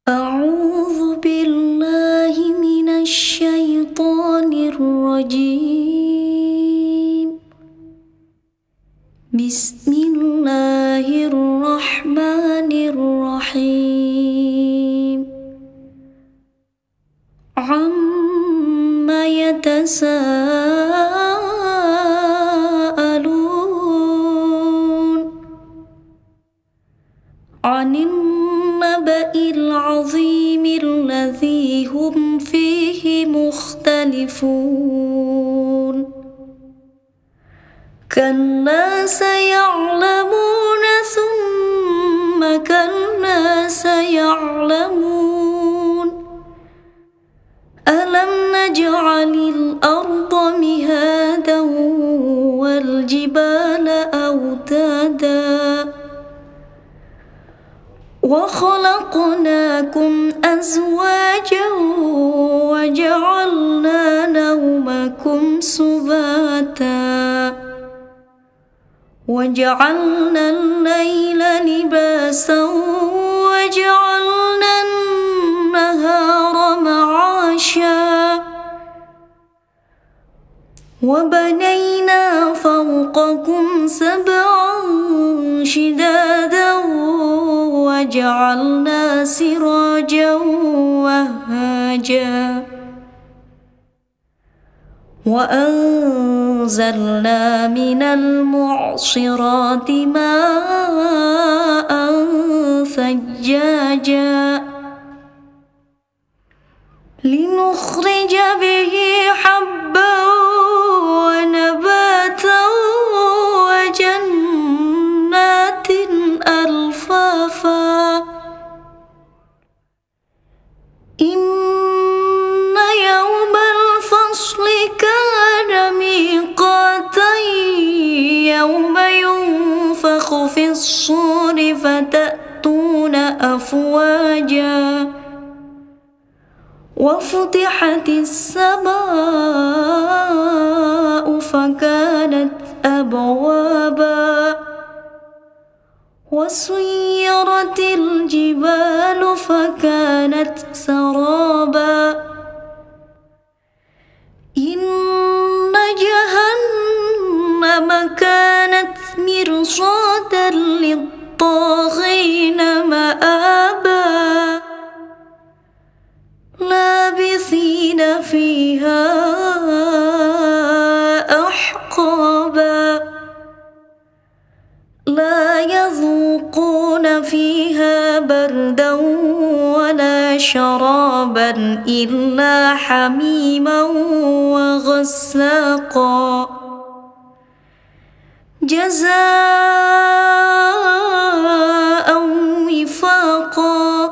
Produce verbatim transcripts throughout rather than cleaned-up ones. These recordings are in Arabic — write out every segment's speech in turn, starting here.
أعوذ بالله من الشيطان الرجيم. بسم الله الرحمن الرحيم. عما يتساءلون عن النبأ العظيم الذي هم فيه مختلفون. كلا سيعلمون ثم كلا سيعلمون. ألم نجعل الأرض مهادا والجبال أوتادا وخلقناكم أزواجا وجعلنا نومكم سباتا وجعلنا الليل لباسا وجعلنا النهار معاشا وبنينا فوقكم سبعا شدادا وجعلنا سراجا وهاجا وأنزلنا من المعصرات ماء ثجاجا لنخرج به حبا ونباتا وجنات ألفافا. إن يوم الفصل كان ميقاتا يوم ينفخ في الصور فتأتون أفواجا وفتحت السماء فكانت أبوابا وسيرت الجبال فكانت سرابا. إن جهنم كانت مرصادا للطاغين مآبا لابثين فيها أحقابا لا يذوقون فيها بردا ولا شرابا إلا حميما وغساقا جزاء وفاقا.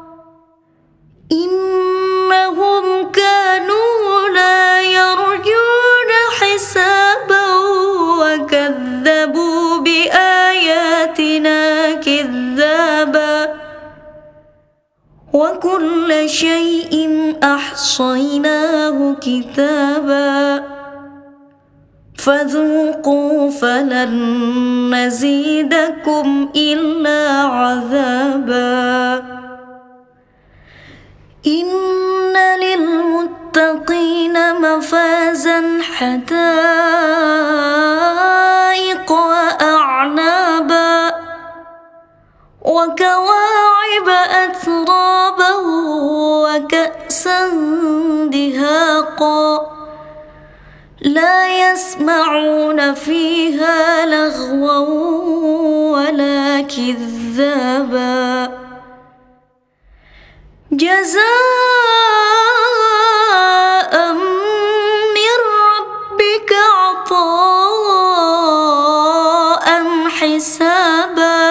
إنهم كانوا لا يرجون حسابا وكذبوا بآياتنا كذابا وكل شيء أحصيناه كتابا فذوقوا فلن نزيدكم إلا عذابا. إن للمتقين مفازا حدائق وأعنابا وكواعب أترابا وكأسا دهاقا لا يسمعون فيها لغوا ولا كذابا جزاء من ربك عطاء حسابا.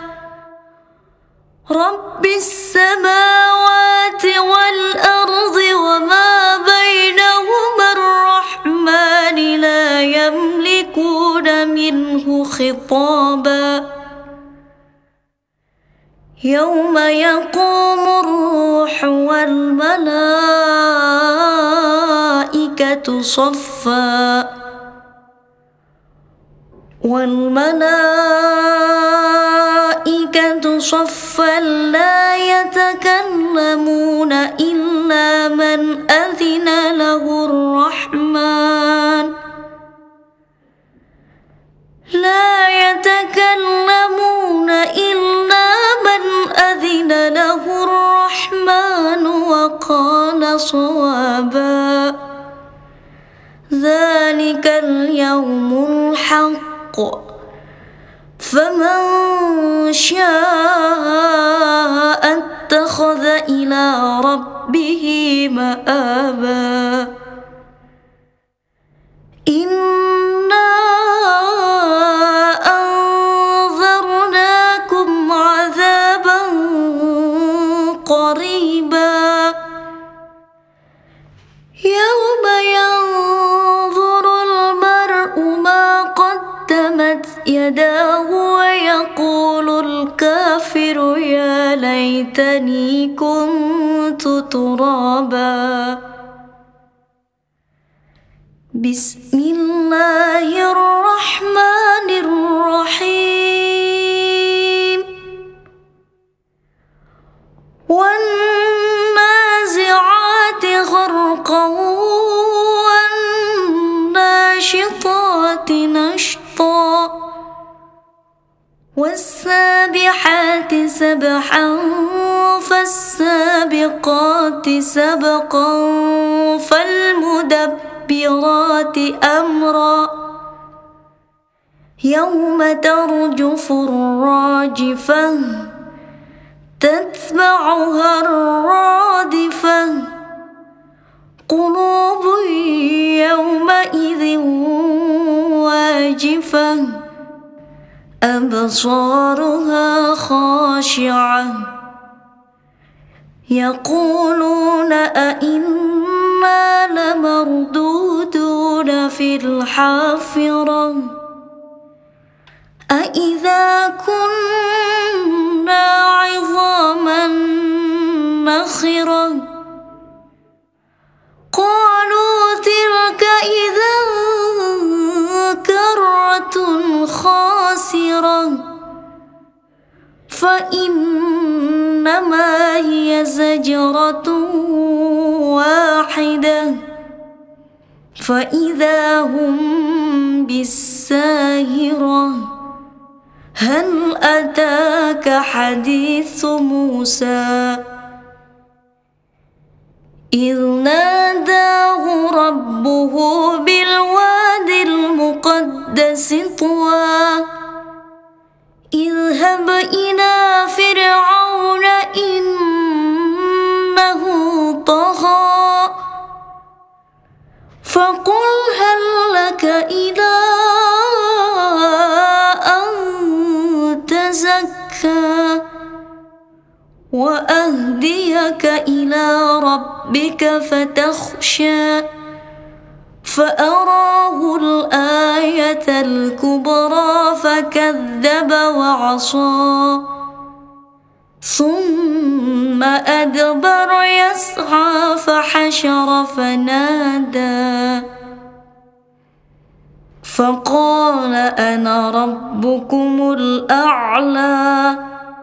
رب السماوات والأرض وما بينهما الرحمن لا يملكون منه خطابا. يوم يقوم الروح والملائكة صفا والملائكة والملائكة صفا لا يتكلمون إلا من أذن له الرحمن لا يتكلمون إلا من أذن له الرحمن وقال صوابا ذلك اليوم الحق فمن شاء اتخذ إلى ربه مآبا إنا أنذرناكم عذابا قريبا يوم ينظر المرء ما قدمت يداه ويقول الكافر يا ليتني كنت ترابا بسم الله الرحمن الرحيم والنازعات غرقا والناشطات نشطا والسابحات سبحا فالسابقات سبقا فالمدبرات أمرا يوم ترجف الراجفة تتبعها الرادفة قلوب يومئذ واجفة أبصارها خاشعة يقولون أئنا لمردودون في الحافرة أئذا كنا عظاما نخرة قالوا تلك إذا كرة خاسرة فإنما هي زجرة واحدة فإذا هم بالساهرة هل أتاك حديث موسى إذ ناداه ربه بالواد المقدس طوى اذهب إلى فرعون إنه طغى فقل هل لك إلى أن تزكى وأهديك إلى ربك فتخشى فأراه الآية الكبرى فكذب وعصى ثم أدبر يسعى فحشر فنادى فقال أنا ربكم الأعلى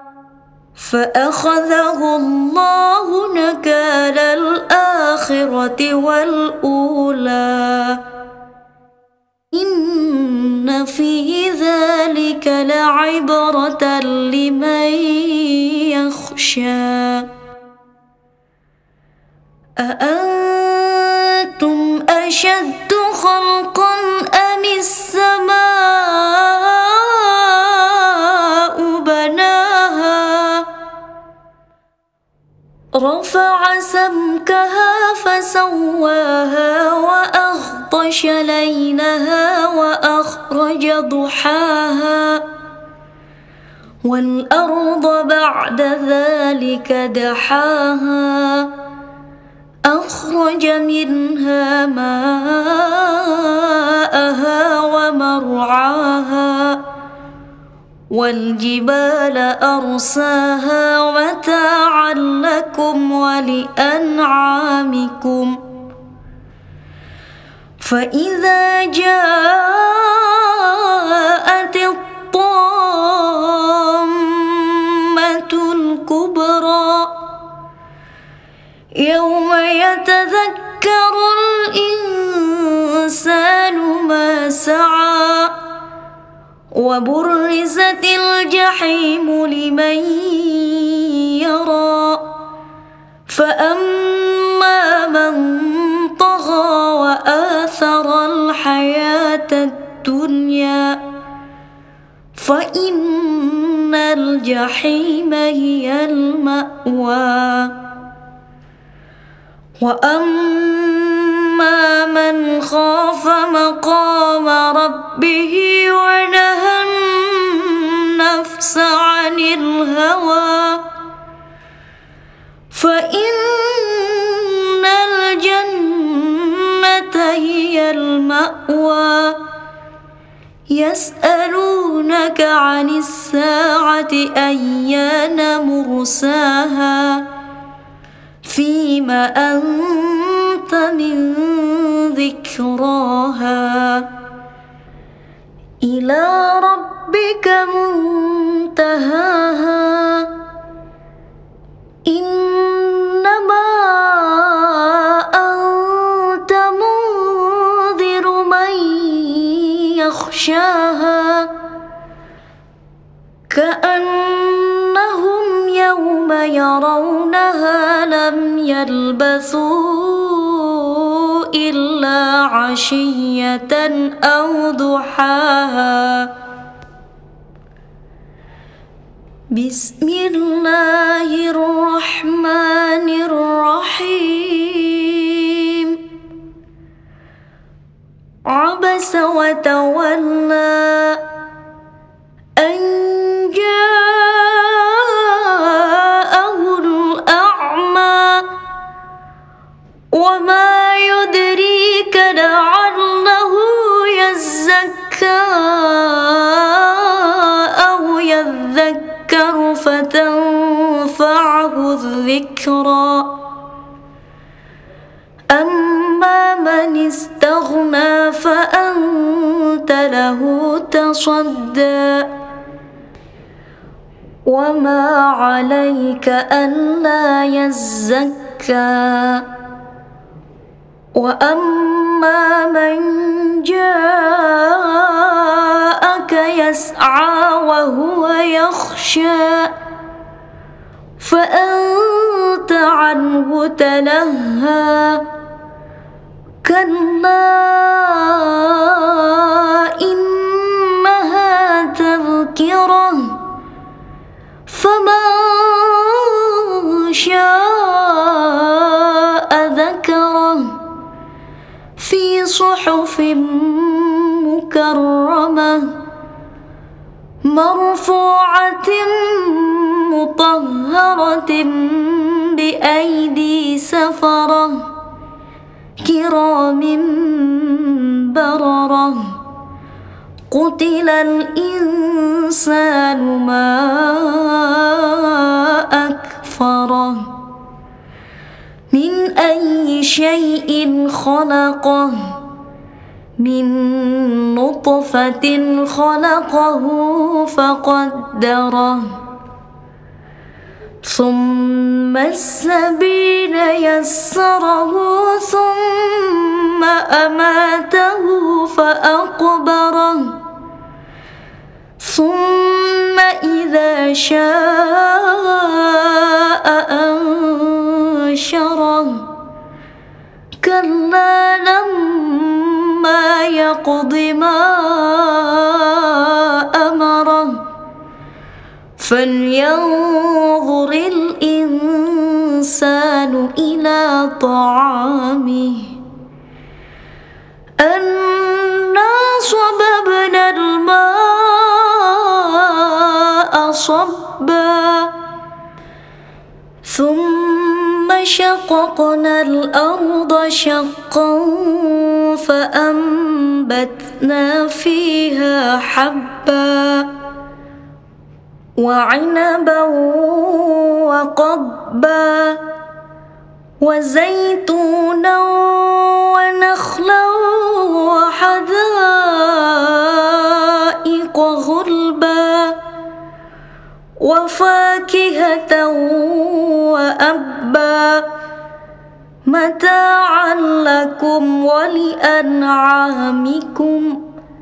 فأخذه الله نكال الآخرة والأولى إن في ذلك لعبرة لمن يخشى أأنتم أشد خلقا أم السماء بناها رفع سمكها فسواها وأغطش ليلها وأخرج ضحاها والأرض بعد ذلك دحاها أخرج منها ماءها ومرعاها والجبال أرساها متاعا لكم ولأنعامكم فإذا جاءت الطامة سعى وبرزت الجحيم لمن يرى فأما من طغى وآثر الحياة الدنيا فإن الجحيم هي المأوى وأما من خاف مقام ربه ونهى النفس عن الهوى فإن الجنة هي المأوى يسألونك عن الساعة أيان مرساها فيما أنت من ذكراها إلى ربك منتهاها إنما أنت منذر من يخشاها كأنهم يوم يرونها لم يلبثوا إلا عشية أو ضحاها بسم الله الرحمن الرحيم عبس وتولى أن جاءه الأعمى وما يدريك لعله يزكى أو يذكر فتنفعه الذكرى أما من استغنى فأنت له تصدى وما عليك ألا يزكى وأما من جاءك يسعى وهو يخشى فأنت عنه تلهى كلا إنها تذكرة فمن شاء ذكره في صحف مكرمة مرفوعة مطهرة بأيدي سفرة كرام بررة قتل الإنسان ما أكفره من أي شيء خلقه من نطفة خلقه فقدره ثم السبيل يسره ثم أماته فأقبره ثم إذا شاء أنشره كلا لما يقض ما أمره فلينظر الإنسان إلى طعامه أنا صببنا الماء صبا ثم شققنا الأرض شقا فأنبتنا فيها حبا وعنبا وقضبا وزيتونا ونخلا وحدائق غلبا وفاكهة وأبا متاعا لكم ولأنعامكم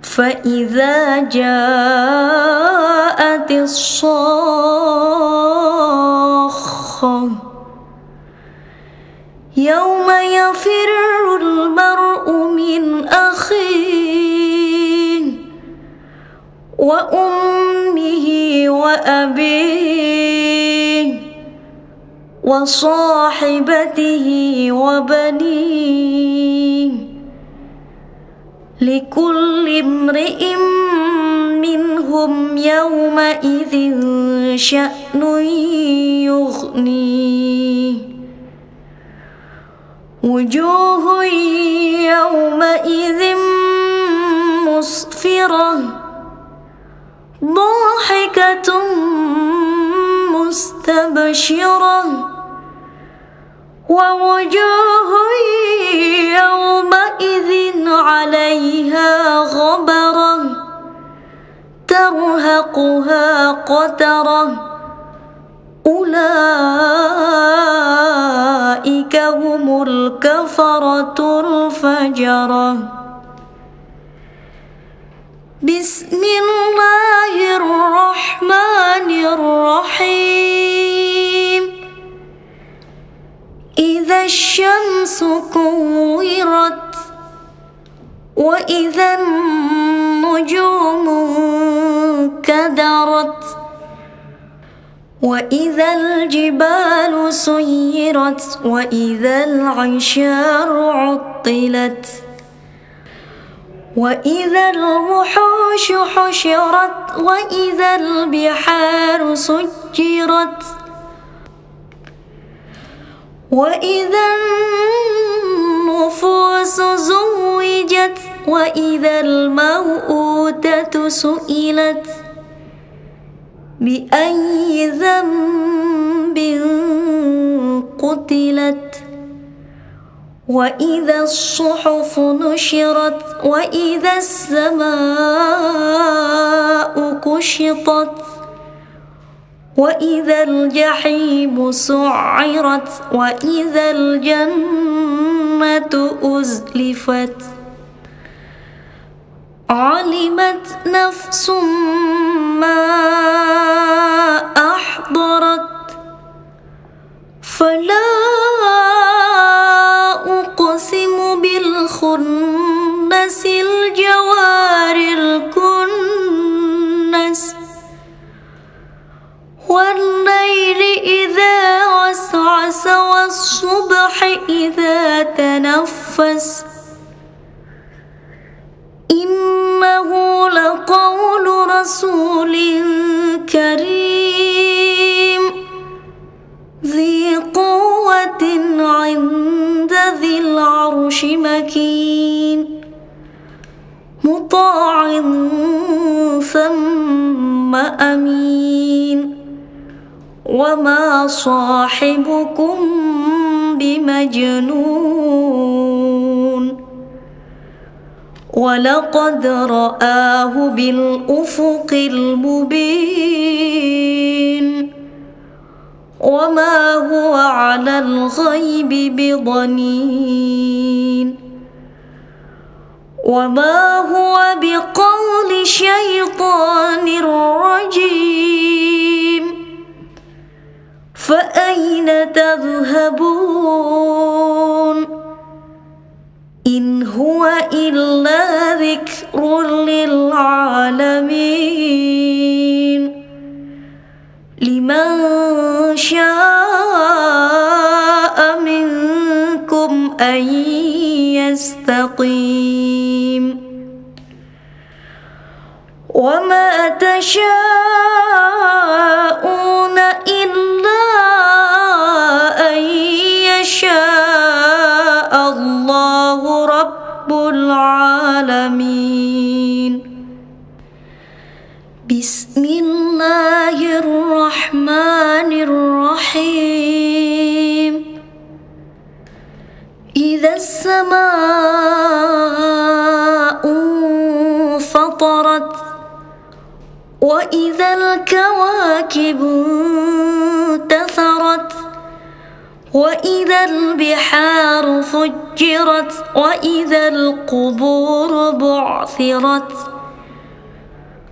فإذا جاءت الصاخة يوم يفر المرء من أخيه وأمه وأبيه وصاحبته وبنيه لكل امرئ منهم يومئذ شأن يغنيه وجوه يومئذ مسفرة ضاحكة مستبشرة ووجوه يومئذ عليها غبرة ترهقها قترة أولئك هم الكفرة الفجرة. بسم الله الرحمن الرحيم. إذا الشمس كورت وإذا النجوم كدرت وإذا الجبال سيرت وإذا العشار عطلت وإذا الوحوش حشرت وإذا البحار سجرت وإذا النفوس زوجت وإذا الموءودة سئلت بأي ذنب قتلت وإذا الصحف نشرت وإذا السماء كشطت وإذا الجحيم سعرت وإذا الجنة أزلفت علمت نفس ما أحضرت فلا أقسم بالخنس الجوار الكنس والليل إذا عسعس والصبح إذا تنفس إنه لقول رسول كريم ذي قوة عند ذي العرش مكين مطاع ثم أمين وما صاحبكم بمجنون ولقد رآه بالأفق المبين وما هو على الغيب بضنين وما هو بقول شيطان رجيم فأين تذهبون إن هو إلا ذكر للعالمين لمن شاء منكم أن يستقيم وما تشاءون إلا أن يشاء الله رب العالمين. بسم الله الرحمن الرحيم. إذا السماء انفطرت وإذا الكواكب انتثرت وإذا البحار فجرت وإذا القبور بعثرت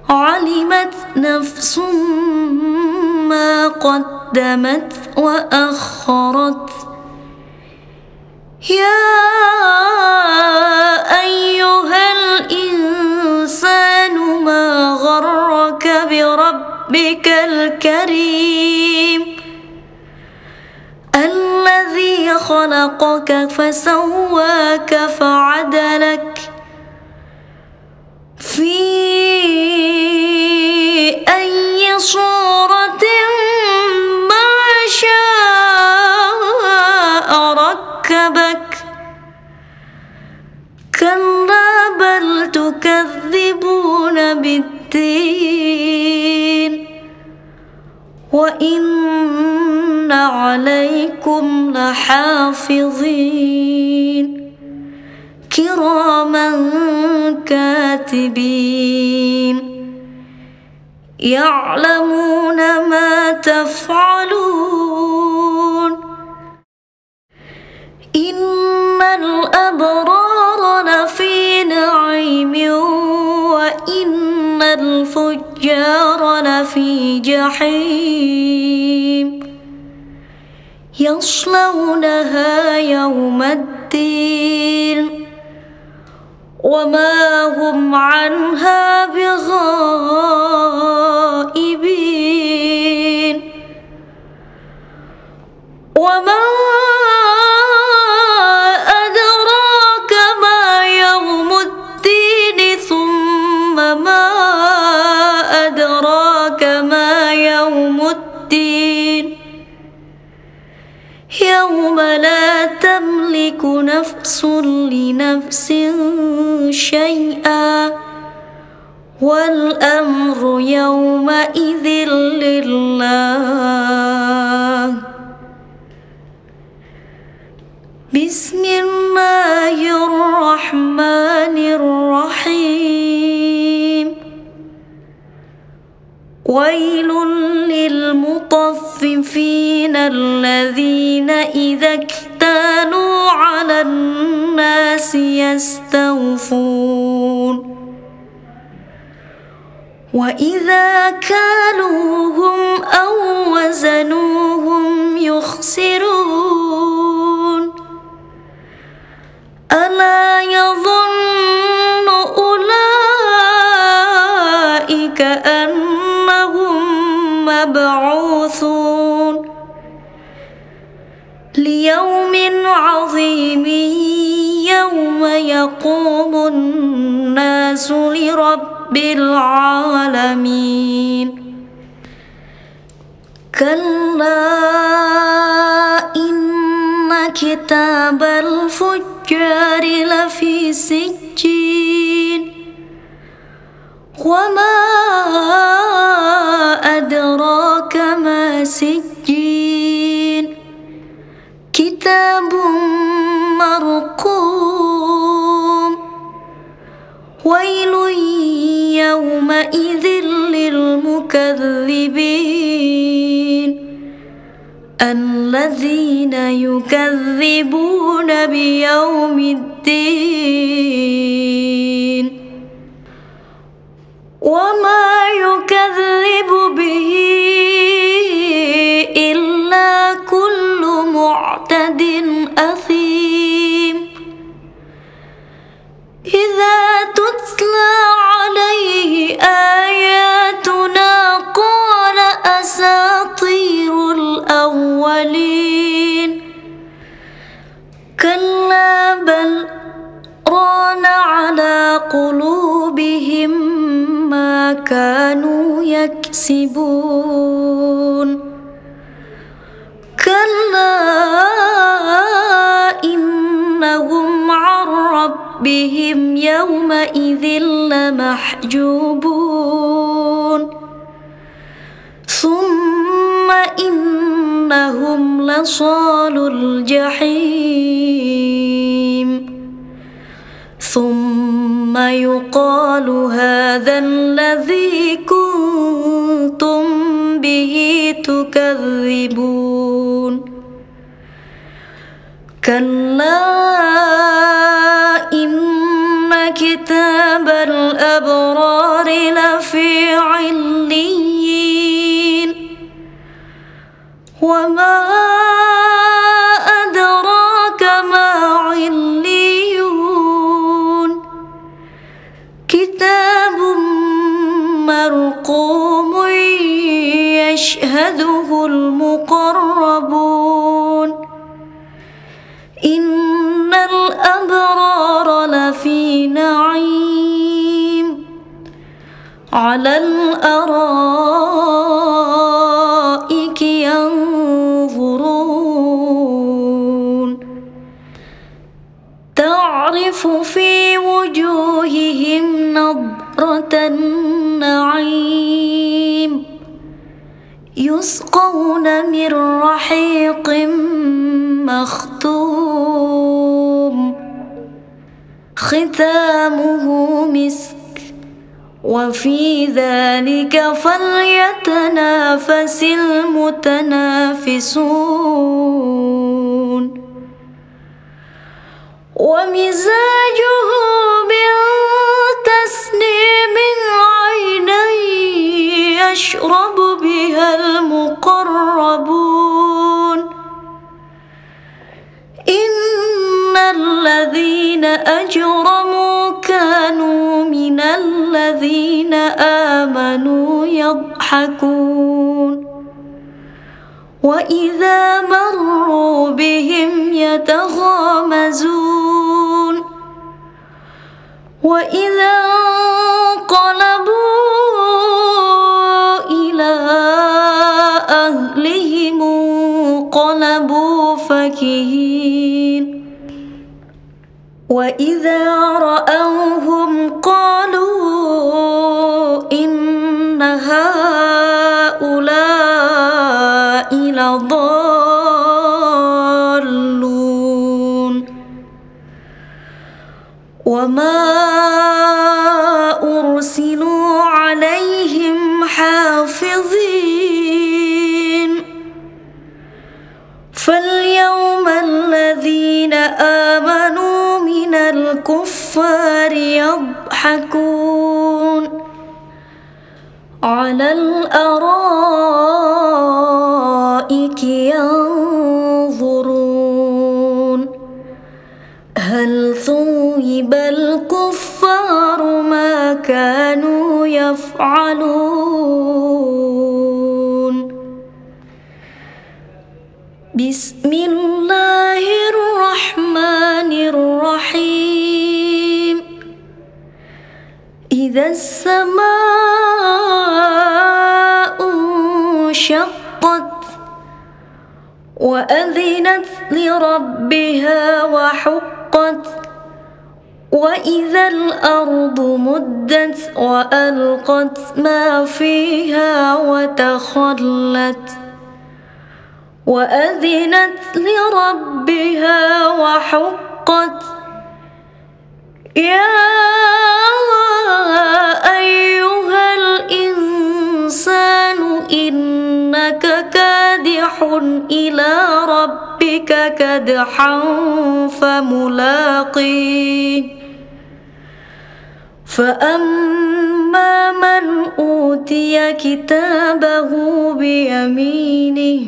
علمت نفس ما قدمت وأخرت يا أيها الإنسان ما غرك بربك الكريم الذي خلقك فسواك فعدلك في أي صورة ما شاء ركبك كلا بل تكذبون بالدين وإن عليكم لحافظين كراما كاتبين يعلمون ما تفعلون إن الأبرار لفي نعيم وإن الفجار لفي جحيم يصلونها يوم الدين وما هم عنها بغائبين وما أدراك ما يوم الدين ثم ما أدراك ما يوم الدين يوم لا تملك نفس لنفس شيئا والأمر يومئذ لله بسم الله الرحمن الرحيم ويل للمطففين الذين إذا اكتالوا على الناس يستوفون وإذا كالوهم أو وزنوهم يخسرون ألا يظن أولئك أنهم مبعوثون ليوم عظيم يوم يقوم الناس لرب العالمين كلا إن كتاب الفجار لفي سجين وما أدراك ما سجين كتاب مرقوم ويل يومئذ للمكذبين الذين يكذبون بيوم الدين وما يكذب به إلا كل معتد أثيم إذا تتلى عليه آياتنا قال أساطير الأولين كلا بل ران على قلوبهم ما كانوا يكسبون كلا إنهم عن ربهم يومئذ لمحجوبون ثم إنهم لصالو الجحيم ثم يقال هذا الذي كنتم به تكذبون كلا إن كتاب الأبرار لفي عليين وما أدراك ما عليون كتاب مرقوم يشهده المقربون إن الأبرار لفي نعيم على الأرائك ينظرون تعرف في وجوههم نضرة النعيم يسقون من رحيق مختوم ختامه مسك وفي ذلك فليتنافس المتنافسون ومزاجه من تسنيم عينا يشرب بها المقربون إن الذين أجرموا كانوا من الذين آمنوا يضحكون وإذا مروا بهم يتغامزون وإذا انقلبوا إلى أهلهم انقلبوا فكهين وإذا رأوهم قالوا إن هؤلاء لضالون وما أرسلوا عليهم حافظين فاليوم الذين آمنوا من الكفار يضحكون على الأرائك ينظرون هل ثوب الكفار ما كانوا يفعلون بسم الله الرحمن الرحيم إذا السماء انشقت وأذنت لربها وحقت وإذا الأرض مدت وألقت ما فيها وتخلت وأذنت لربها وحقت يا أيها الإنسان إنك كادح إلى ربك كدحا فملاقيه فأما من أوتي كتابه بيمينه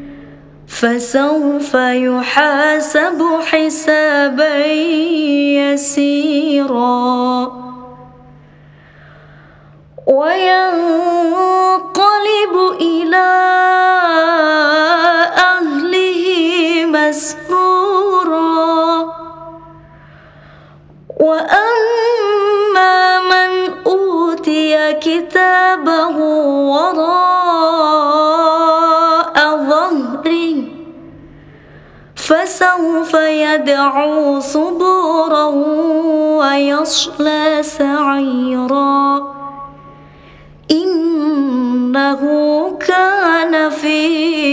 فسوف يحاسب حسابا يسيرا وينقلب إلى أهله مسرورا وأما من أوتي كتابه وراء ظهره فسوف يدعو ثبورا ويصلى سعيرا إنه كان في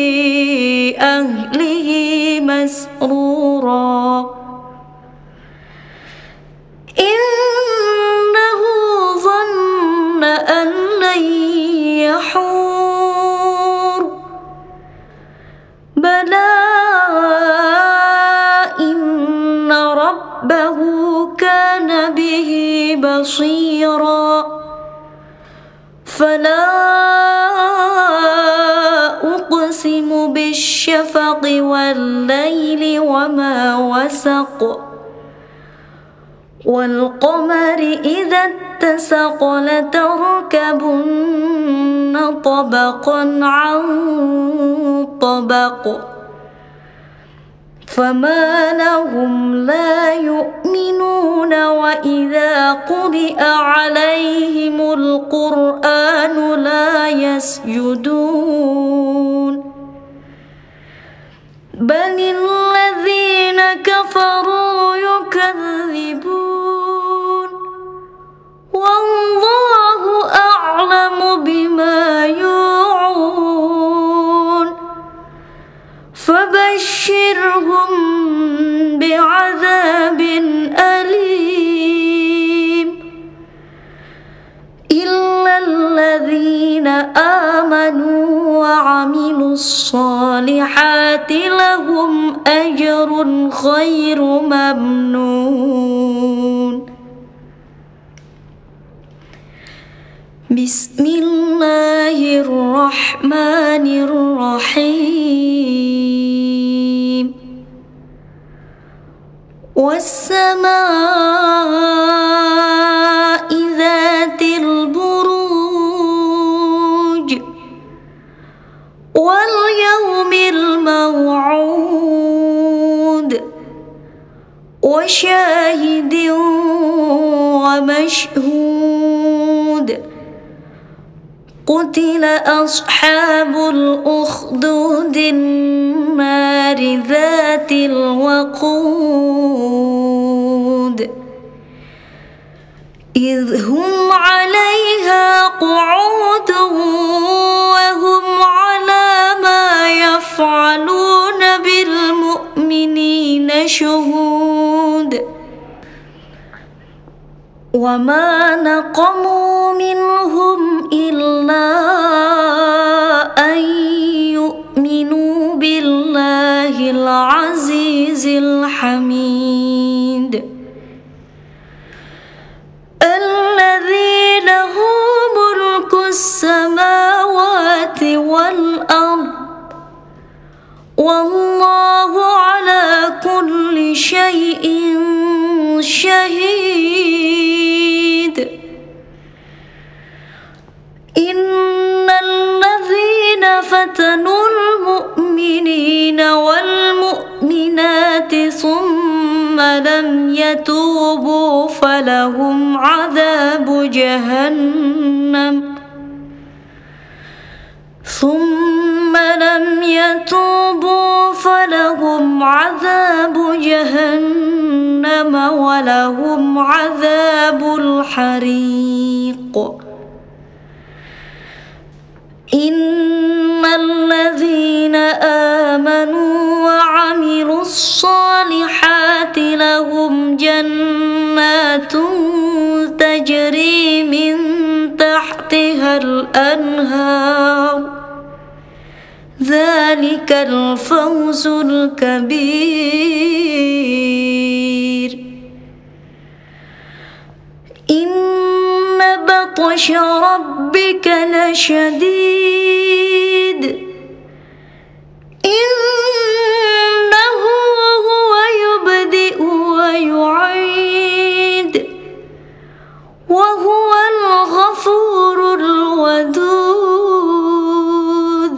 أهله مسرورا إنه ظن أن لن يحور بلى إن ربه كان به بصيرا فلا أقسم بالشفق والليل وما وسق والقمر إذا اتسق لتركبن طبقا عن طبق فما لهم لا يؤمنون وإذا قرئ عليهم القرآن لا يسجدون بل الذين كفروا يكذبون والله أعلم بما يوعون فبشرهم بعذاب أليم إلا الذين آمنوا وعملوا الصالحات لهم أجر غير ممنون. بسم الله الرحمن الرحيم والسماء ذات البروج واليوم الموعود وشاهد ومشهود قتل أصحاب الأخدود النار ذات الوقود إذ هم عليها قعود وهم على ما يفعلون بالمؤمنين شهود وما نقموا منهم إلا أن يؤمنوا بالله العزيز الحميد الذي له ملك السماوات والأرض والله على كل شيء شهيد إن الذين فتنوا المؤمنين والمؤمنات ثم لم يتوبوا فلهم عذاب جهنم ثم لم يتوبوا فلهم عذاب جهنم ولهم عذاب الحريق إن الذين آمنوا وعملوا الصالحات لهم جنات تجري من تحتها الأنهار ذلك الفوز الكبير إن بطش ربك لشديد إنه هو يبدئ ويعيد وهو الغفور الودود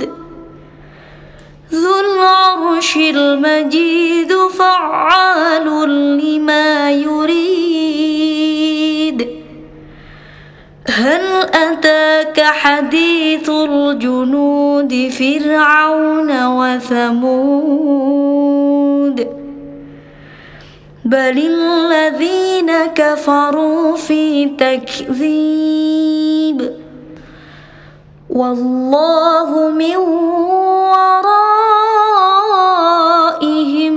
ذو العرش المجيد فعال لما يريد هل أتاك حديث الجنود فرعون وثمود بل الذين كفروا في تكذيب والله من ورائهم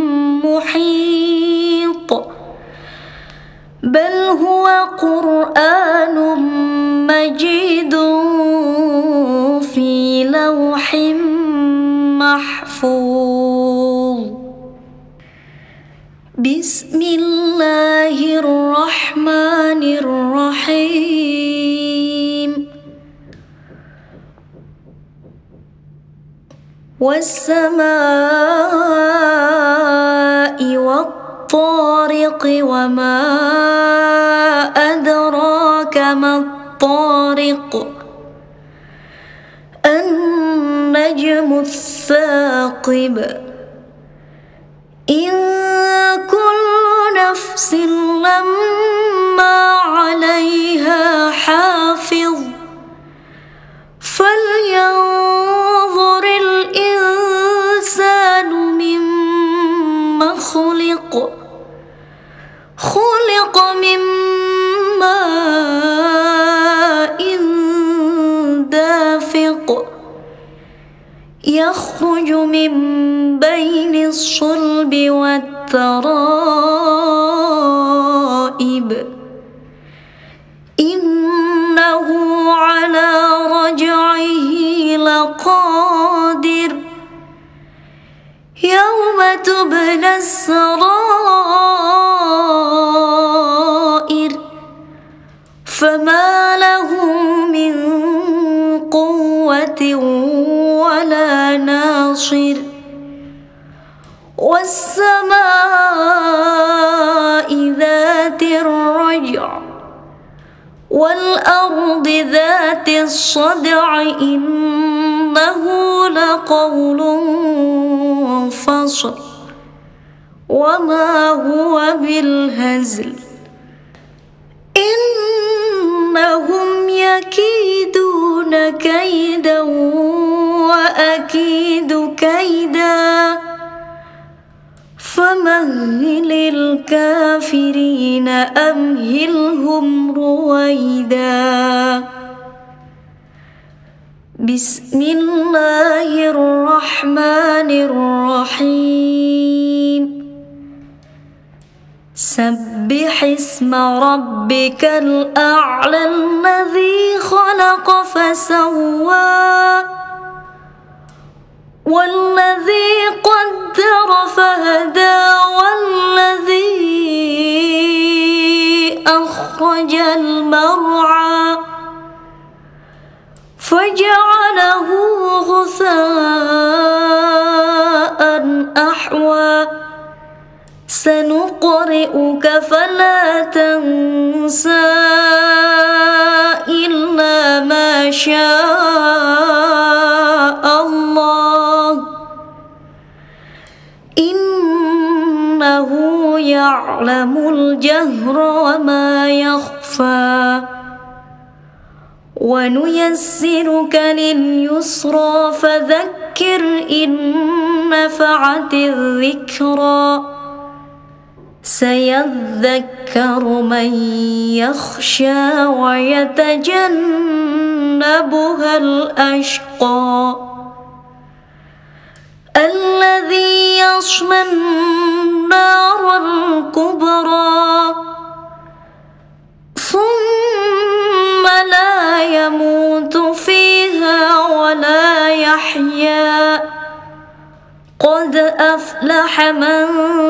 محيط بل هو قرآن مجيد في لوح محفوظ. بسم الله الرحمن الرحمن الرحيم والسماء والطارق وما أدراك ما الطارق النجم الثاقب إن كل نفس لما عليها حافظ فلينظر الإنسان مما خلق خلق من ماء دافق يخرج من بين الصلب والترائب إنه على رجعه لقادر يوم تبلى السرائر فما له من قوة ولا ناصر والسماء ذات الرجع والأرض ذات الصدع إنه لقول فصل وما هو بالهزل إنهم يكيدون كيدا وأكيد كيدا فمهل الكافرين أمهلهم رويدا بسم الله الرحمن الرحيم سبح اسم ربك الأعلى الذي خلق فسوى والذي قدر فهدى والذي أخرج المرعى فجعله غثاء أحوى سنقرئك فلا تنسى إلا ما شاء الله إنه يعلم الجهر وما يخفى ونيسرك لليسرى فذكر إن نفعت الذكرى سيذكر من يخشى ويتجنبها الأشقى الذي يصلى النار الكبرى ثم لا يموت فيها ولا يحيا قد أفلح من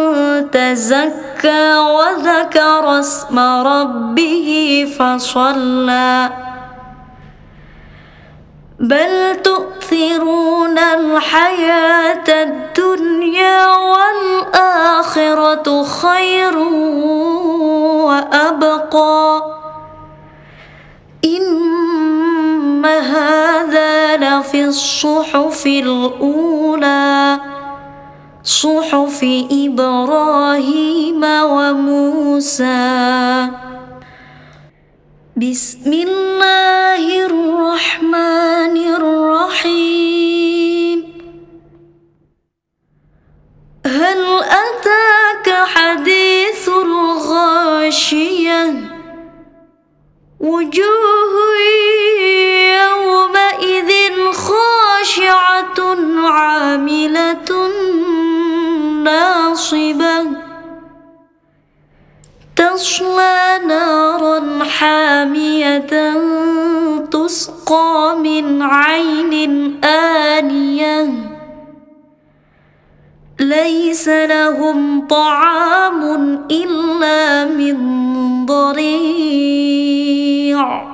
تزكى وذكر اسم ربه فصلى بل تؤثرون الحياة الدنيا والآخرة خير وأبقى إن هذا لفي الصحف الأولى صحف إبراهيم وموسى بسم الله الرحمن الرحيم هل أتاك حديث الغاشية وجوه يومئذ خاشعة عاملة ناصبة تصلى نارا حامية تسقى من عين آنية ليس لهم طعام إلا من ضريع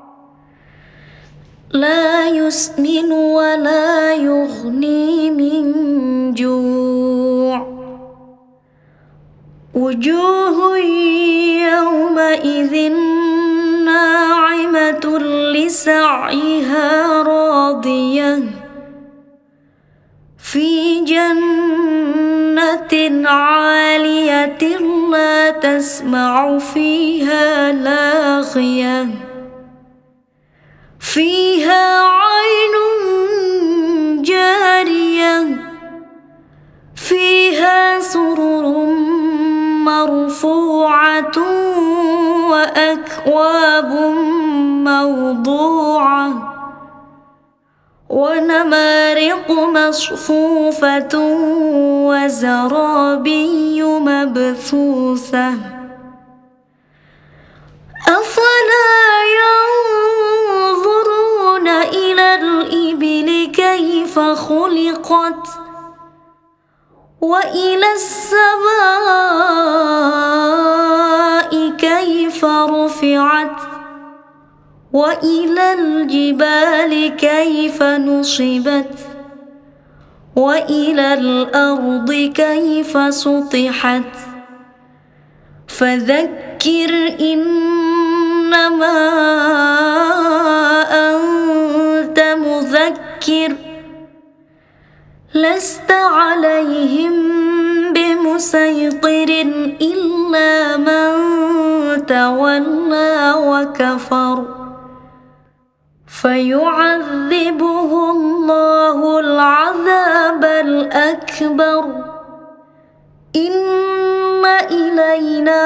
لا يسمن ولا يغني من جوع وجوه يومئذ ناعمة لسعيها راضية في جنة عالية لا تسمع فيها لاغية فيها عين جارية فيها سرر مرفوعة وأكواب موضوعة ونمارق مصفوفة وزرابي مبثوثة أفلا ينظرون إلى الإبل كيف خلقت وإلى السماء كيف رفعت وإلى الجبال كيف نصبت وإلى الأرض كيف سطحت فذكر إنما أنت مذكر لست عليهم بمسيطر إلا من تولى وكفر فيعذبه الله العذاب الأكبر إن إلينا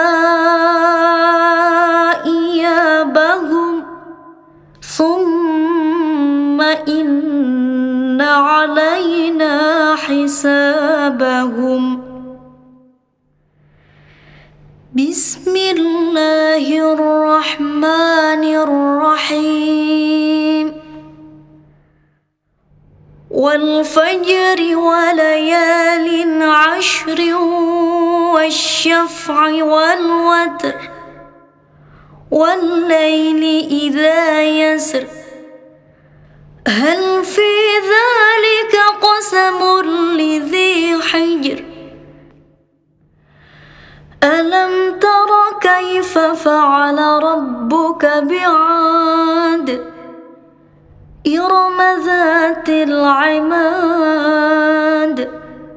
إيابهم ثم إن علينا حسابهم بسم الله الرحمن الرحيم والفجر وليال عشر والشفع والوتر والليل إذا يسر هل في ذلك قسم لذي حجر ألم تر كيف فعل ربك بعاد إرم ذات العماد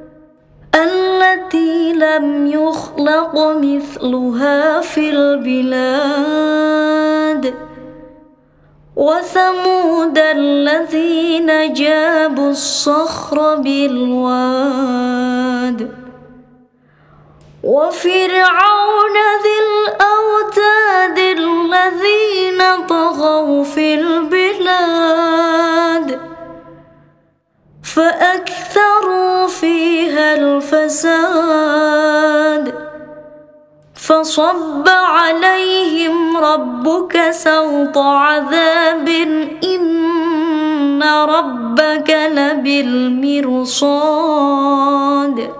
التي لم يخلق مثلها في البلاد وثمود الذين جابوا الصخر بالواد وفرعون ذي الأوتاد الذين طغوا في البلاد فأكثروا فيها الفساد فصب عليهم ربك سوط عذاب إن ربك لبالمرصاد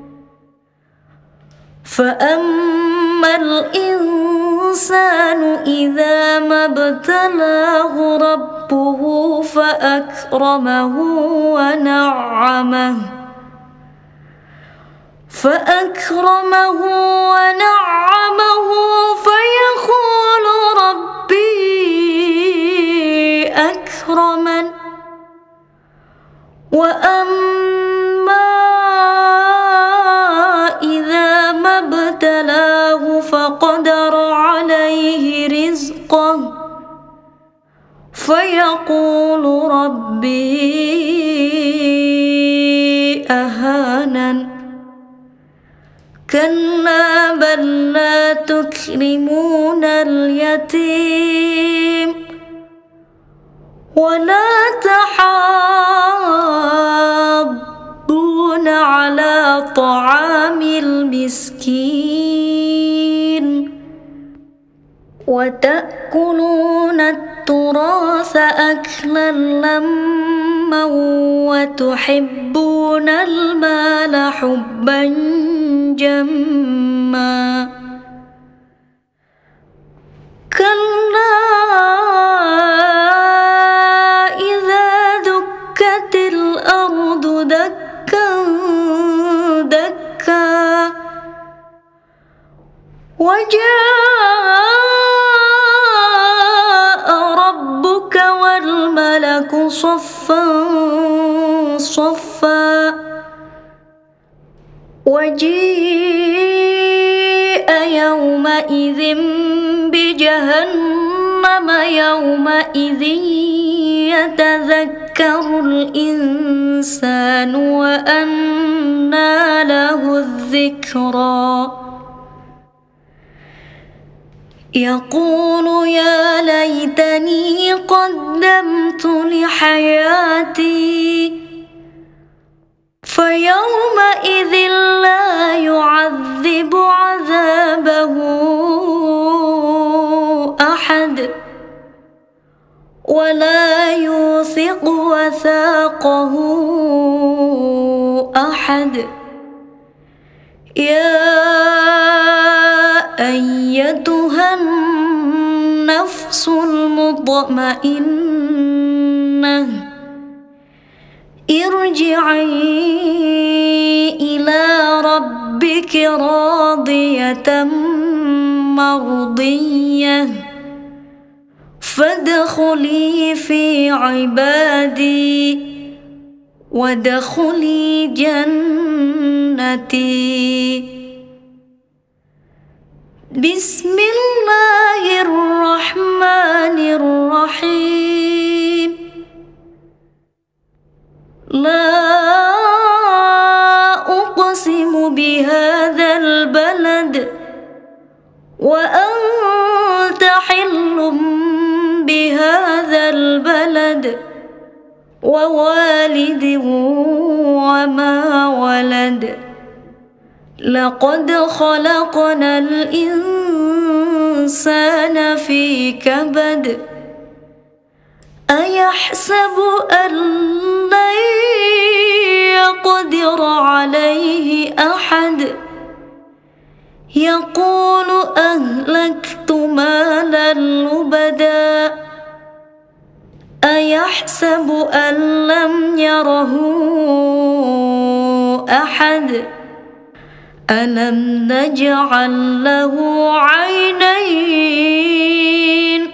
فأما الإنسان إذا ما ابتلاه ربه فأكرمه ونعمه فأكرمه ونعمه فيقول ربي أكرمن وأما إذا ما ابتلاه فقدر عليه رزقه فيقول ربي أهانن كلا بل لا تكرمون اليتيم ولا تحاضون على طعام المسكين وتأكلون التراث أكلا لما جما وتحبون المال حبا جما كلا إذا دكت الأرض دكا دكا وجاء ربك والملك صفا صفا وجيء يومئذ بجهنم يومئذ يتذكر الإنسان وأنى له الذكرى يقول يا ليتني قدمت لحياتي فيومئذ لا يعذب عذابه أحد ولا يوثق وثاقه أحد يا أيتها النفس المطمئنة ارجعي إلى ربك راضية مرضية فادخلي في عبادي وادخلي جنتي. بسم الله الرحمن الرحيم. لا أقسم بهذا البلد وأنت حل بهذا البلد ووالد وما ولد لقد خلقنا الإنسان في كبد أيحسب أن لن يقدر عليه أحد يقول أهلكت مالا لبدا أيحسب أن لم يره أحد ألم نجعل له عينين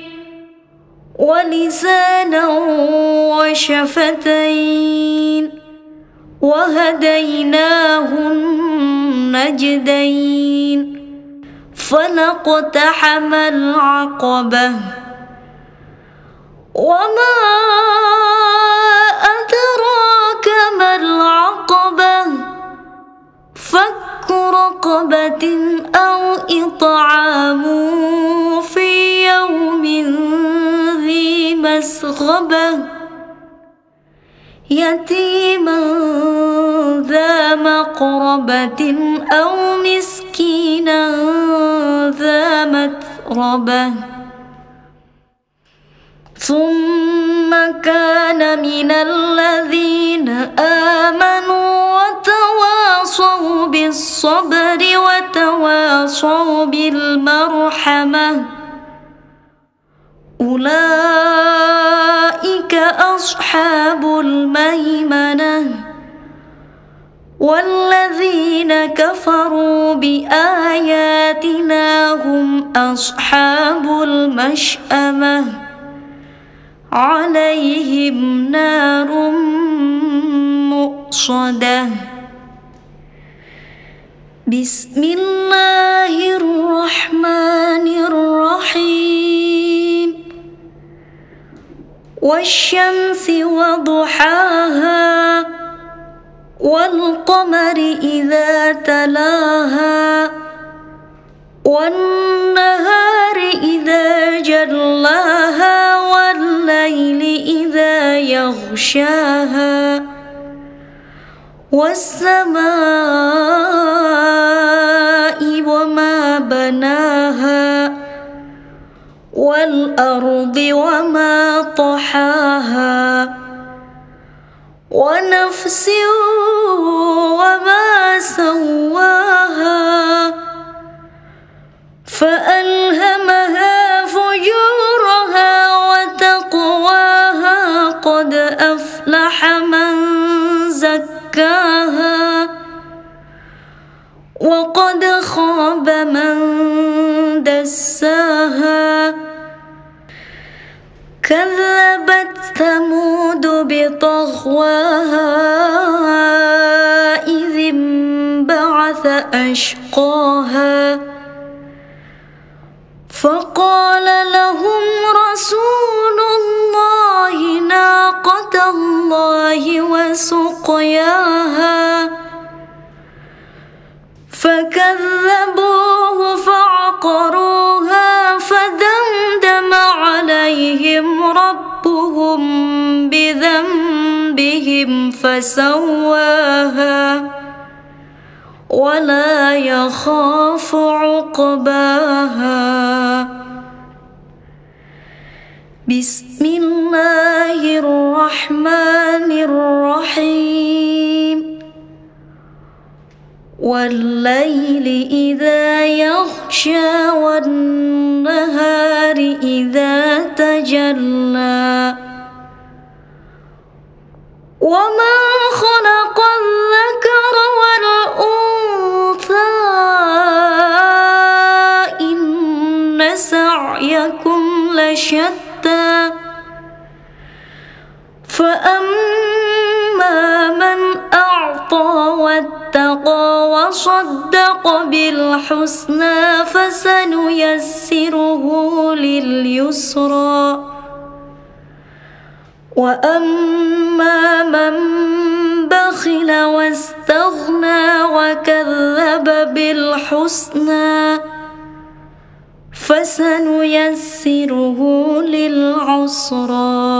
ولسانا وشفتين وهديناه النجدين فلاقتحم العقبة وما أدراك ما العقبة فك رقبة أو إطعام في يوم ذي مسغبة يتيما ذا مقربة أو مسكينا ذا متربة ثم كان من الذين آمنوا وتواصوا بالصبر وتواصوا بالمرحمة أولئك أصحاب الميمنة والذين كفروا بآياتنا هم أصحاب المشأمة عليهم نار مؤصدة. بسم الله الرحمن الرحيم. والشمس وضحاها والقمر إذا تلاها والنهار إذا جلاها والليل إذا يغشاها والسماء وما بناها والأرض وما طحاها ونفس وما سواها فألهمها فجورها وتقواها قد أفلح من زكاها وقد خاب من دساها كذبت ثمود بطغواها إذ انبعث أشقاها فقال لهم رسول الله ناقة الله وسقياها فكذبوه فعقروها فدمدم عليهم ربهم بذنبهم فسواها ولا يخاف عقباها. بسم الله الرحمن الرحيم. والليل إذا يغشى والنهار إذا تجلى وما خلق الذكر والأنثى إن سعيكم لشتى فأما من أعطى واتقى وصدق بالحسنى فسنيسره لليسرى وأما من بخل واستغنى وكذب بالحسنى فسنيسره للعسرى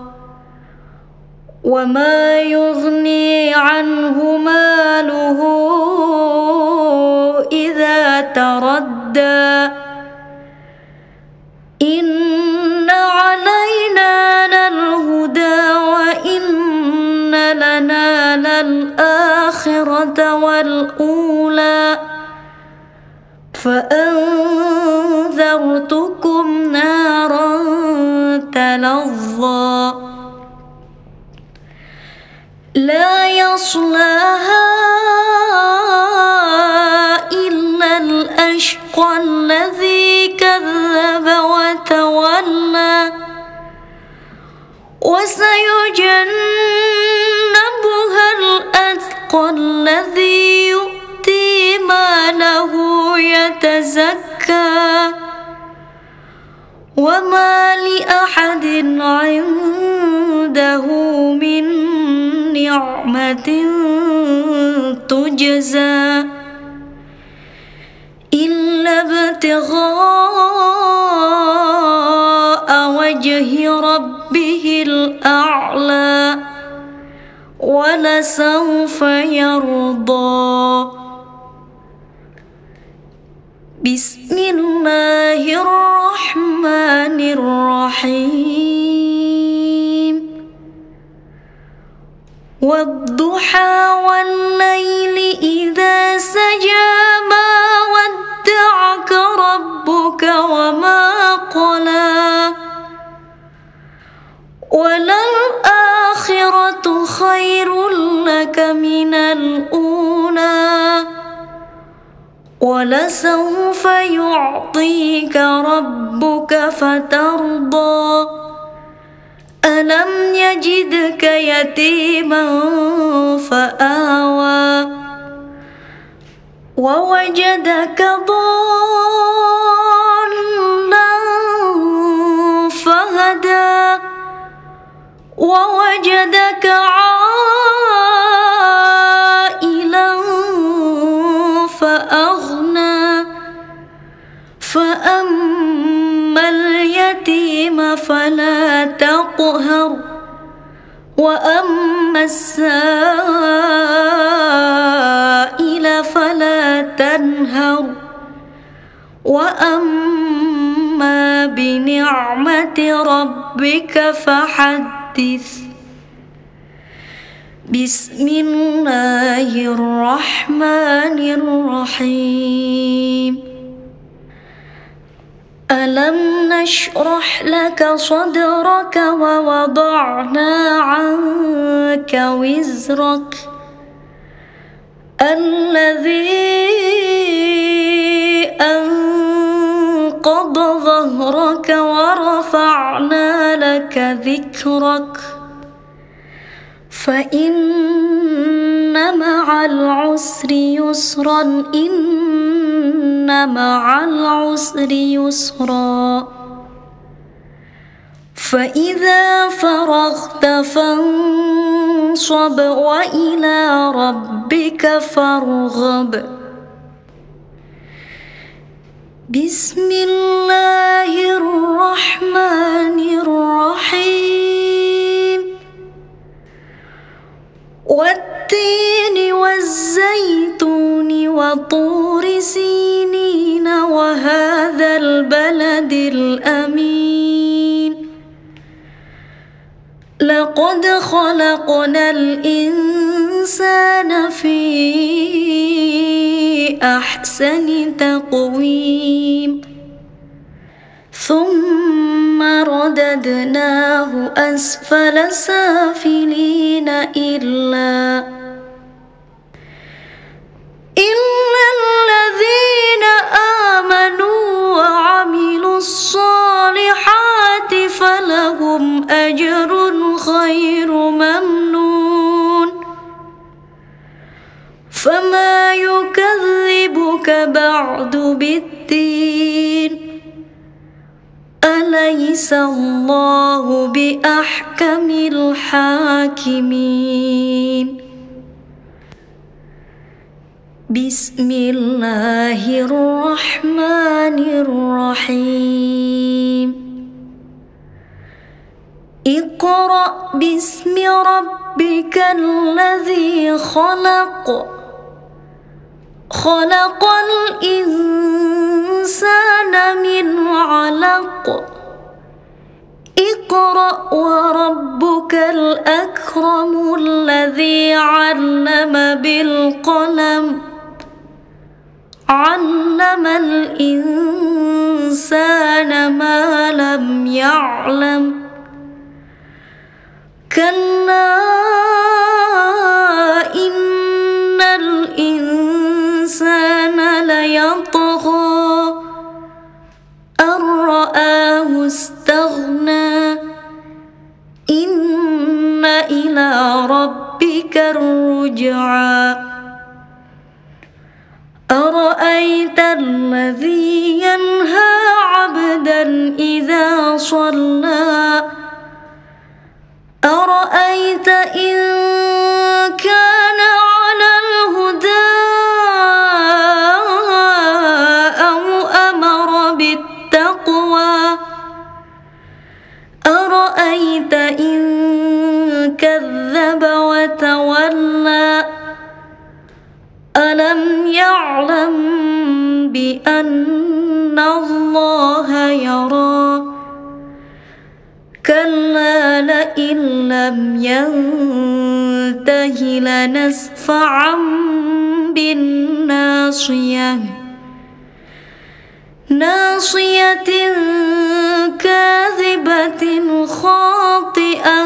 وما يغني عنه ماله إذا تردى إن علينا للهدى وإن لنا للآخرة والأولى فأنذرتكم نارا تلظى لا يصلاها إلا الأشقى الذي كذب وتولى وسيجنبها الأتقى الذي يؤتي ماله يتزكى وما لأحد عنده من نعمة تجزى إلا ابتغاء وجه ربه الأعلى ولسوف يرضى. بسم الله الرحمن الرحيم. والضحى والليل إذا سجى ما ودعك ربك وما قلى وللآخرة خير لك من الأولى ولسوف يعطيك ربك فترضى ألم يجدك يتيما فآوى ووجدك ضالا فهدى ووجدك عائلا فأغنى فأما اليتيم فلا تقهر وأما السائل فلا تنهر وأما بنعمة ربك فحدث. Bismillahirrahmanirrahim. Alam nashrah laka sadraka wa wada'na 'anka wizrak alladhi anqadha dhahraka wa rafa'na laka dhikrak fa inna ma'al usri yusran inna ma'al usri yusra fa idza faraghta fansab wa ila rabbika farghab. Bismillahirrahmanirrahim. Wat-tini waz-zaytuni wa turi sinina wa hadzal baladil amin. Laqad khalaqnal insana fi ahsani taqwim. Thumma radadnahu asfala safilina illa illa alladhina amanu wa 'amilus solihati falahum ajrun ghairu mamnun. Fama yukadzibuka ba'du bid-din. Alaysa Allahu bi ahkamil hakimin. Bismillahirrahmanirrahim. Iqra bismi rabbikal ladzi khalaq. Khalaqal insana min 'alaq. Iqra wa rabbukal akramu alladzi 'allama bil qalam. 'Allamal insana ma lam ya'lam. Kalla innal insana layatgha an ra'ahu istaghna. Inna ila rabbika ruj'a. Ara'aita alladhi yanha 'abdan idha shalla. Ara'aita in kana 'alal huda aw amara bittaqwa. Ara'aita in kadzdzaba wa tawalla. Alam ya'lam bi anna Allaha yara. Kalla la in lam yantahi lanasfa'an bin nasiyah. Nasiyatin kadhibatin khati'ah.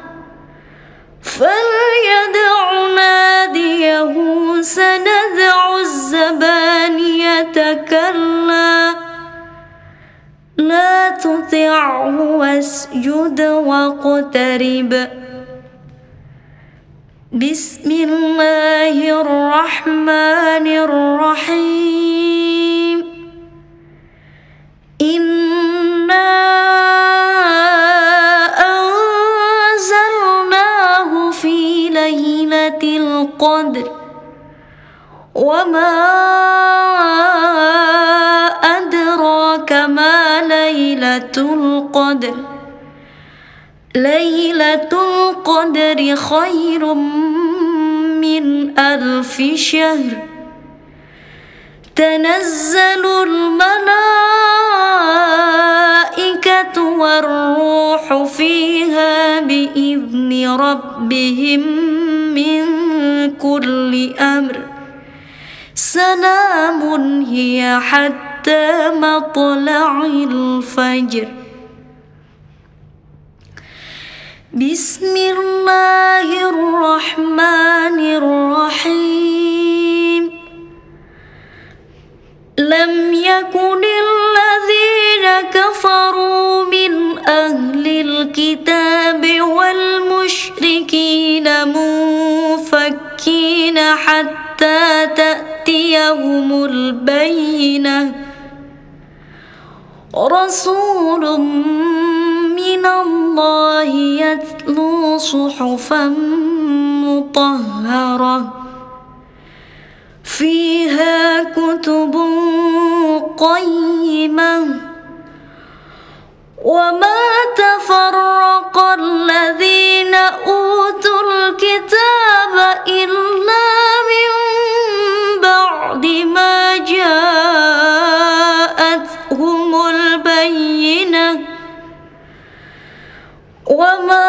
Falyad'u nadiyahu sanad'u az-zabaniyata kalla. La tuti'hu wasjud waqtarib. Bismillahirrahmanirrahim. Inna anzalnahu fi laylatil qadr. Wa ma adraka ma laylatul qadr. Laylatul qadri khairum min alfi syahr. Tanazzalul malaikatu الملائكة والروح فيها بإذن ربهم من كل أمر سلام هي حتى مطلع الفجر. بسم الله الرحمن الرحيم. لم يكن الذين كفروا من أهل الكتاب والمشركين منفكين حتى تأتيهم البينة رسول من الله يتلو صحفا مطهرة فيها كتب قيمة وما تفرق الذين أوتوا الكتاب إلا من بعد ما جاءتهم البينة وما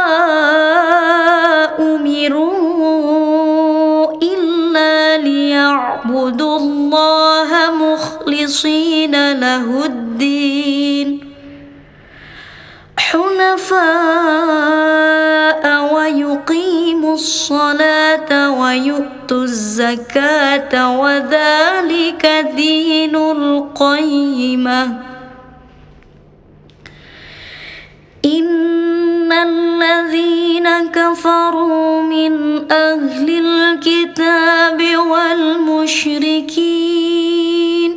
أمروا إلا ليعبدوا الله مخلصين له الدين حنفاء ويقيموا الصلاة ويؤتوا الزكاة وذلك دين القيمة. إن الذين كفروا من أهل الكتاب والمشركين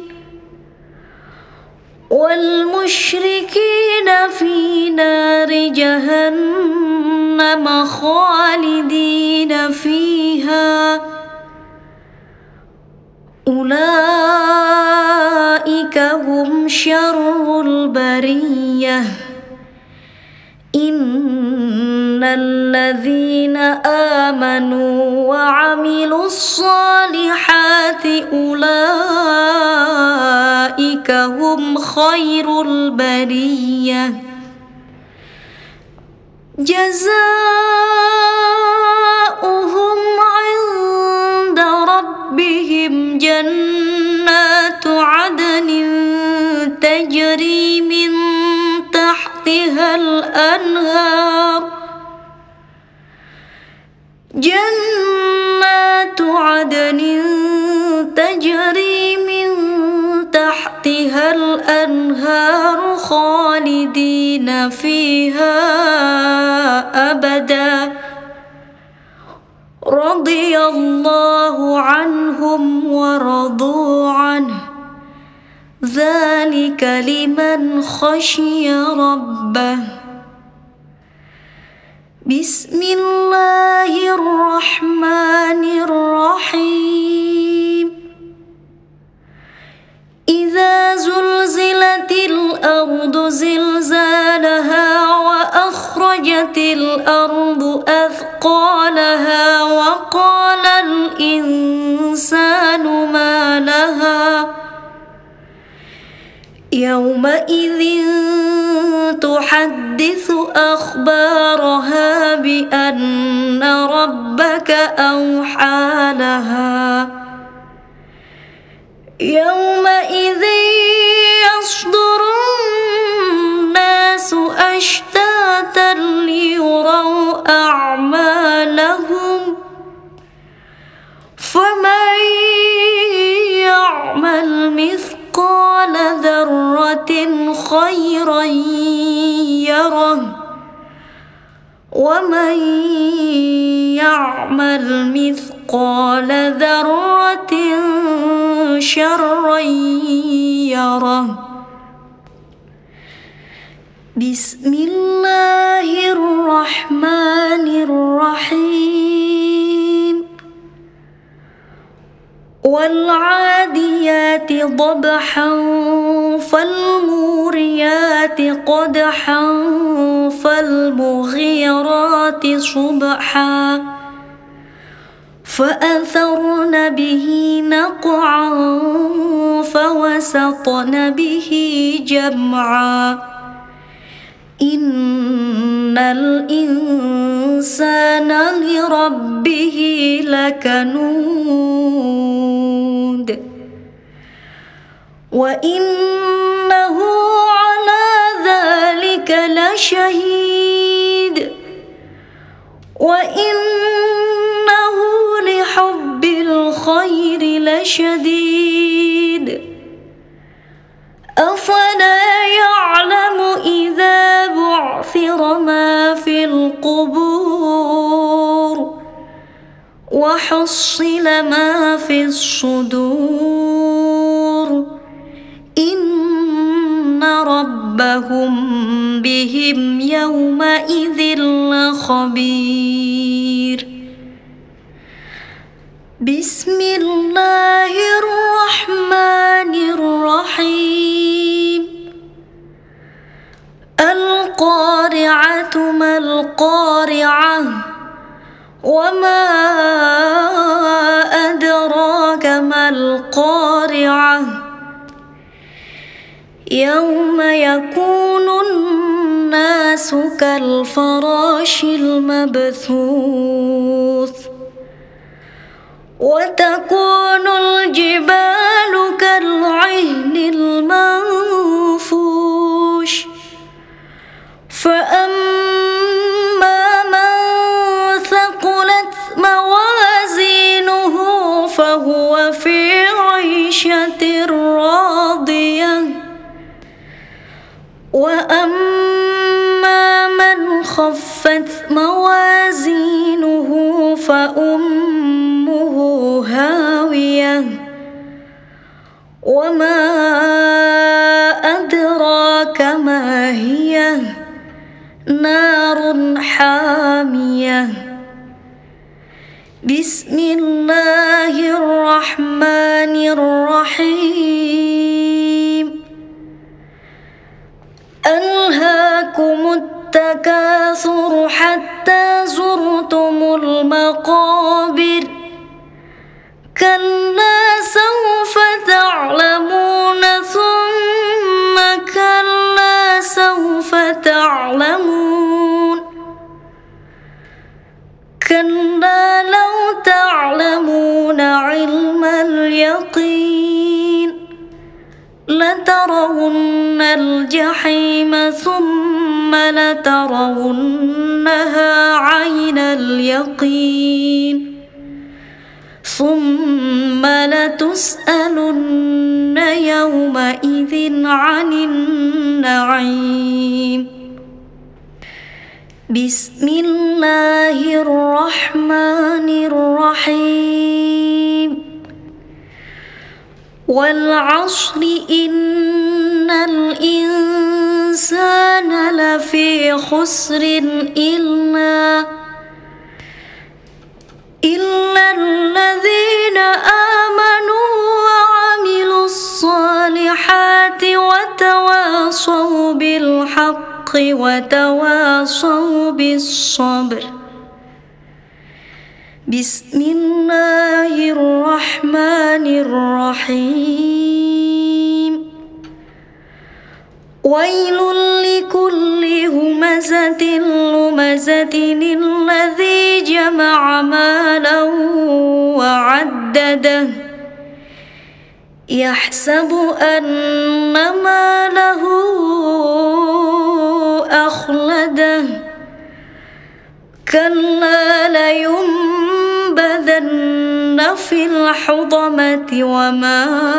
والمشركين في نار جهنم خالدين فيها أولئك هم شر البرية. إن الذين آمنوا وعملوا الصالحات أولئك هم خير البرية جزاؤهم عند ربهم جنات عدن تجري من تحتها الأنهار جنات عدن تجري من تحتها الأنهار خالدين فيها أبدا رضي الله عنهم ورضوا عنه ذلك لمن خشي ربه. بسم الله الرحمن الرحيم. إذا زلزلت الأرض زلزالها وأخرجت الأرض أثقالها وقال الإنسان ما لها يومئذ تحدث أخبارها بأن ربك أوحى لها يومئذ يصدر الناس أشتاتا ليروا أعمالهم فمن يعمل مثقال ذرة خيرا يره ومن يعمل مثقال ذرة شرا يره. بسم الله الرحمن الرحيم. والعاديات ضبحا فالموريات قدحا فالمغيرات صبحا فأثرن به نقعا فوسطن به جمعا إن الإنسان لربه لكنود وإنه على ذلك لشهيد وإنه لحب الخير لشديد أفلا يعلم إذا بعثر ما في القبور وحصل ما في الصدور إن ربهم بهم يومئذ لخبير. بسم الله الرحمن الرحيم. القارعة ما القارعة وما أدراك ما القارعة يوم يكون الناس كالفراش المبثوث وتكون الجبال كالعهن المنفوش فأما من ثقلت موازينه فهو في عيشة راضية وأما من خفت موازينه فأمه هاوية وما أدراك ما هي نار حامية. بسم الله الرحمن الرحيم. ألهاكم التكاثر حتى زرتم المقابر كلا سوف تعلمون ثم كلا سوف تعلمون كلا لو تعلمون علم اليقين لترون الجحيم ثم لترونها عين اليقين ثم لتسألن يومئذ عن النعيم. بسم الله الرحمن الرحيم. والعصر إن الإنسان لفي خسر إلا إلا الذين آمنوا وعملوا الصالحات وتواصوا بالحق وتواصوا بالصبر. بسم الله الرحمن الرحيم. ويل لكل همزة لمزة الذي جمع مالا وعدده يحسب أن ماله أخلده كلا لينبذن في الحطمة وما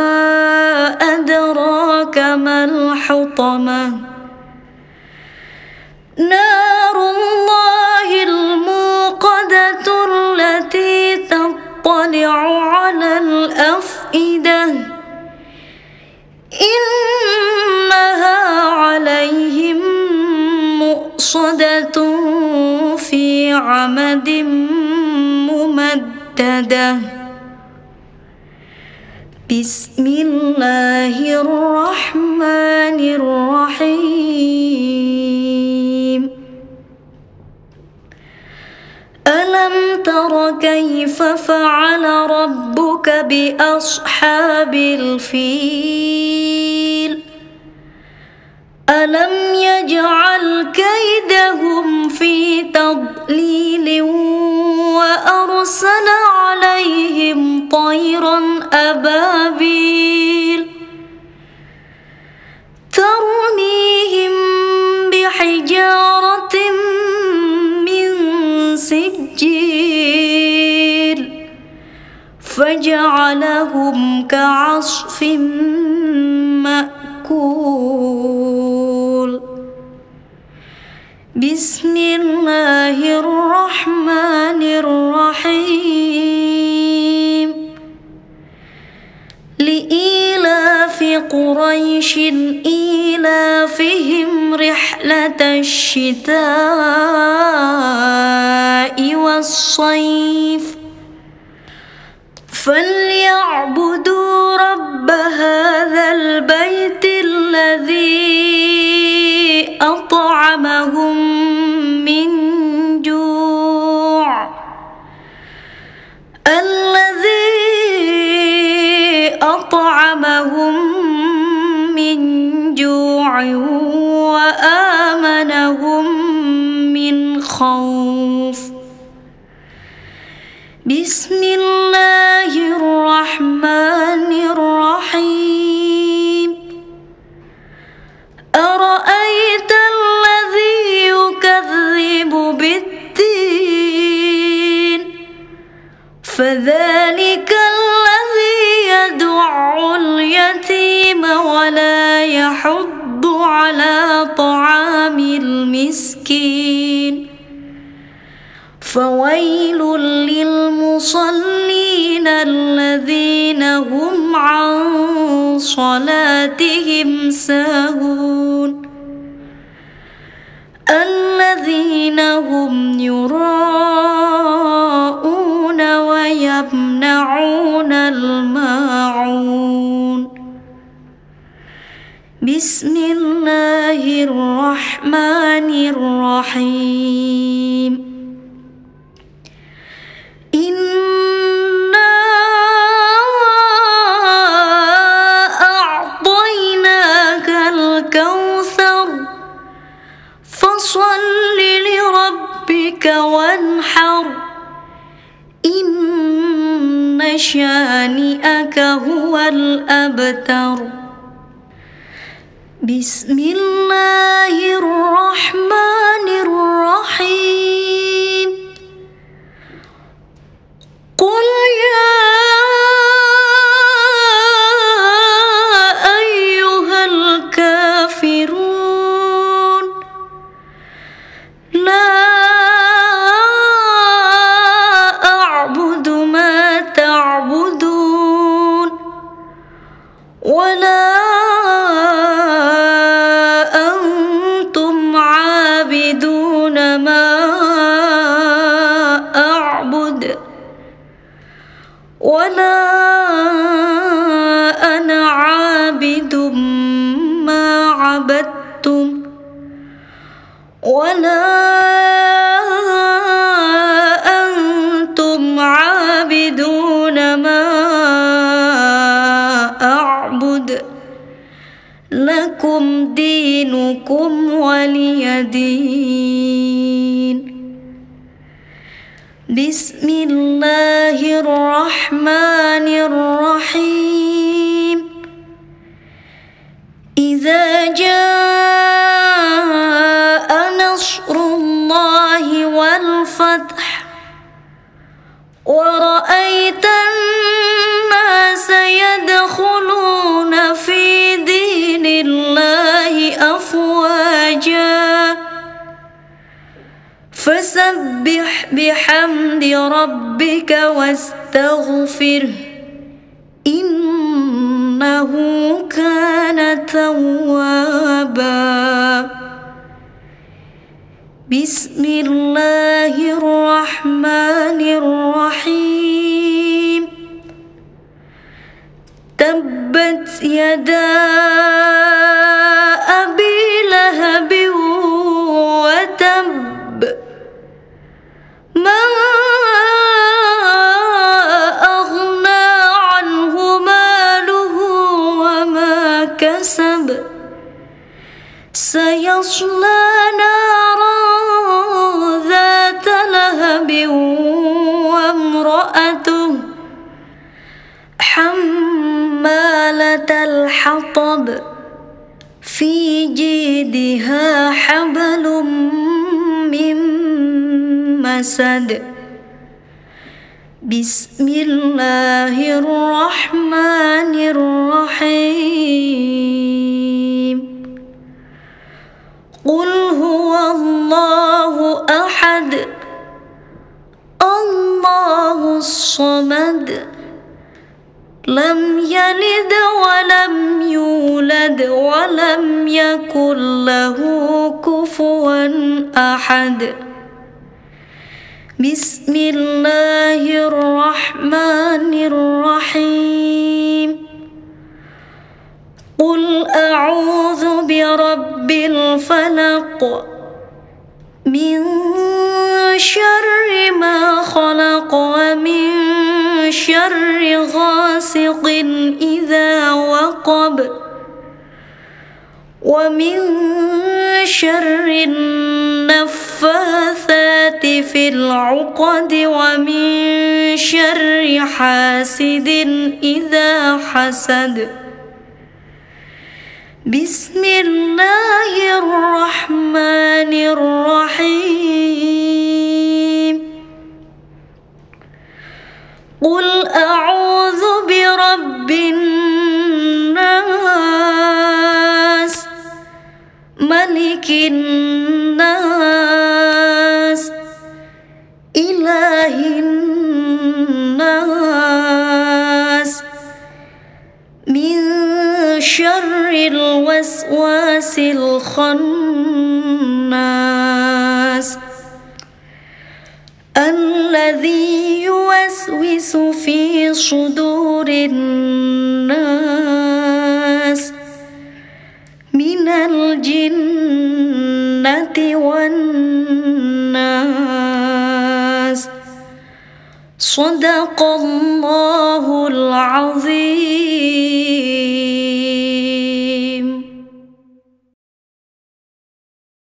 أدراك ما الحطمة نار الله الموقدة التي تطلع على الأفئدة إنها عليهم مؤصدة في عمد ممددة. بسم الله الرحمن الرحيم. ألم تر كيف فعل ربك بأصحاب الفيل ألم يجعل أرسل عليهم طيرا أبابيل ترميهم بحجارة من سجيل فجعلهم كعصف مأكول. بسم الله الرحمن الرحيم. لإيلاف قريش إيلافهم رحلة الشتاء والصيف فليعبدوا رب هذا البيت الذي أطعمهم من جوع الذي أطعمهم من جوع وآمنهم من خوف. بسم الله الرحمن الرحيم. أرأيت الذي يكذب بالدين فذلك الذي يدع اليتيم ولا يحض على طعام المسكين فويل للمصلين الذين هم عن صلاتهم ساهون الذين هم يراءون ويمنعون الماعون. بسم الله الرحمن الرحيم. إنا أعطيناك الكوثر فصل لربك وانحر إن شانئك هو الأبتر. بسم الله الرحمن الرحيم. قل يا أيها الكافرون لا أعبد ما تعبدون ولا أنتم عابدون ما أعبد ولا أنا عابد ما عبدتم ولا أنتم عابدون ما أعبد لكم دينكم ولي دين. بسم الله الرحمن الرحيم. إذا جاء نصر الله والفتح ورأيت الناس يدخلون في دين الله أفواجا فسبح بحمد ربك واستغفره إنه كان توابا. بسم الله الرحمن الرحيم. تبت يدا أبي لهب وتب ما أغنى عنه ماله وما كسب سيصلى نارا ذات لهب وامرأته فيها حبل من مسد بسم الله الرحمن الرحيم قل هو الله أحد الله الصمد لم يلد ولم يولد ولم يكن له كفوا أحد بسم الله الرحمن الرحيم قل أعوذ برب الفلق من شر ما خلق ومن شر غاسق إذا وقب ومن شر النفاثات في العقد ومن شر حاسد إذا حسد بسم الله الرحمن الرحيم قل أعوذ برب الناس ملك الناس إله الناس من شر الوسواس الخناس الذي يوسوس في صدور الناس من الجنة والناس صدق الله